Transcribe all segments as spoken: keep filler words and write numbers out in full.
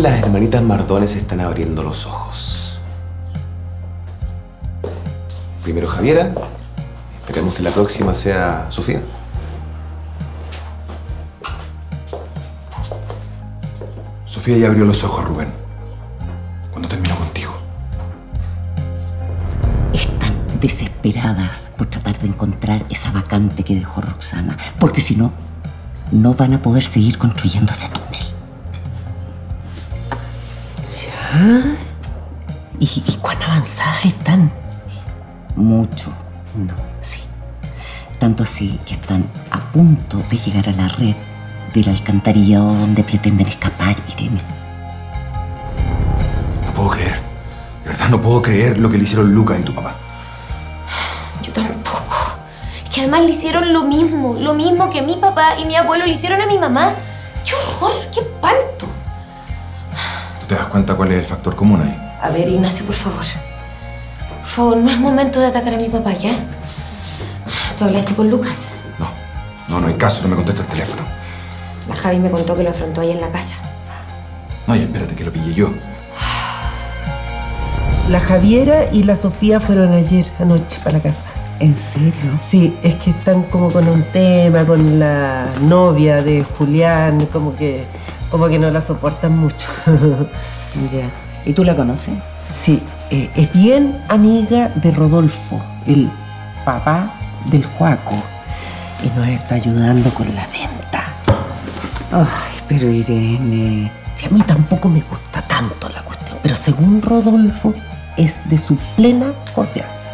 las hermanitas Mardones están abriendo los ojos. Primero Javiera. Esperemos que la próxima sea Sofía. Sofía ya abrió los ojos, Rubén. Cuando terminó contigo. Están desesperadas por tratar de encontrar esa vacante que dejó Roxana, porque si no, no van a poder seguir construyendo ese túnel. ¿Ya? ¿Y, y cuán avanzadas están? Mucho. No. Sí. Tanto así que están a punto de llegar a la red del alcantarillado donde pretenden escapar, Irene. No puedo creer. De verdad no puedo creer lo que le hicieron Lucas y tu papá. Yo tampoco. Es que además le hicieron lo mismo. Lo mismo que mi papá y mi abuelo le hicieron a mi mamá. ¡Qué horror! ¡Qué espanto! ¿Tú te das cuenta cuál es el factor común ahí? A ver, Ignacio, por favor. Por favor, no es momento de atacar a mi papá, ¿ya? ¿Tú hablaste con Lucas? No. No, no hay caso. No me contesta el teléfono. La Javi me contó que lo afrontó ahí en la casa. No, y espérate, que lo pillé yo. La Javiera y la Sofía fueron ayer anoche para la casa. ¿En serio? Sí, es que están como con un tema, con la novia de Julián, como que, como que no la soportan mucho. Mira, ¿y tú la conoces? Sí, eh, es bien amiga de Rodolfo, el papá del Juaco, y nos está ayudando con la venta. Ay, pero Irene... Si a mí tampoco me gusta tanto la cuestión, pero según Rodolfo, es de su plena confianza.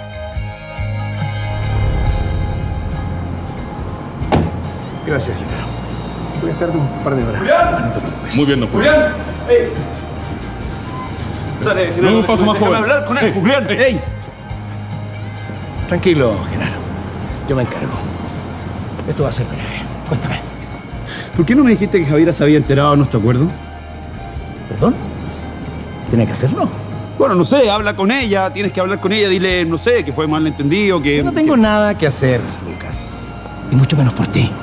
Gracias, Genaro. Voy a estar un par de horas. ¡Julián! No te preocupes. Muy bien, don Julio. ¡Julián! ¡Ey! Sale, si no, Luego un paso más joven. hablar con él, Ey, Julián. ey. ¡Ey! Tranquilo, Genaro. Yo me encargo. Esto va a ser breve. Cuéntame. ¿Por qué no me dijiste que Javiera se había enterado de nuestro acuerdo? ¿Perdón? ¿Tiene que hacerlo? Bueno, no sé, habla con ella, tienes que hablar con ella, dile, no sé, que fue malentendido, que... Yo no tengo que... nada que hacer, Lucas. Y mucho menos por ti.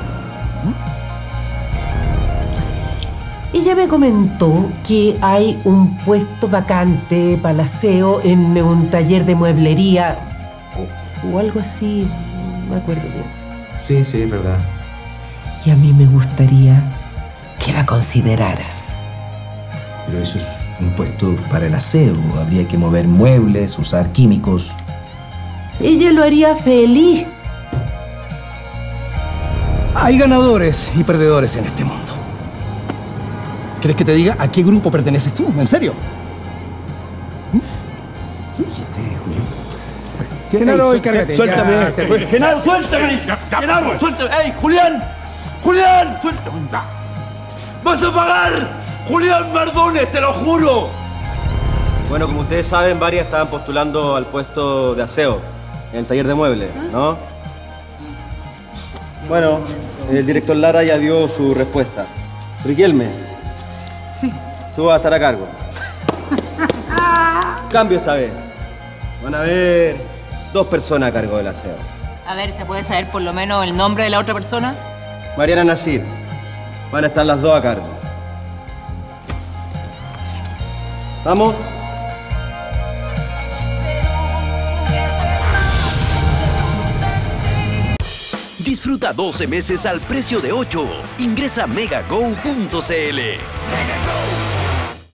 Ella me comentó que hay un puesto vacante para el aseo en un taller de mueblería o, o algo así, no me acuerdo bien. Sí, sí, es verdad. Y a mí me gustaría que la consideraras. Pero eso es un puesto para el aseo. Habría que mover muebles, usar químicos. Ella lo haría feliz. Hay ganadores y perdedores en este mundo. ¿Quieres que te diga a qué grupo perteneces tú? ¿En serio? ¿Qué dijiste, Julio? Genaro, encárgate. Suéltame. Ya, te- Genaro, suéltame. Genaro, suéltame. ¡Ey, Julián! ¡Julián! ¡Suéltame! ¡Vas a pagar! ¡Julián Mardones, te lo juro! Bueno, como ustedes saben, varias estaban postulando al puesto de aseo en el taller de muebles, ¿no? Bueno, el director Lara ya dio su respuesta. Riquelme. Sí. Tú vas a estar a cargo. Cambio esta vez. Van a haber dos personas a cargo del aseo. A ver, ¿se puede saber por lo menos el nombre de la otra persona? Mariana Nasir. Van a estar las dos a cargo. ¿Vamos? Disfruta doce meses al precio de ocho. Ingresa a megago punto cl.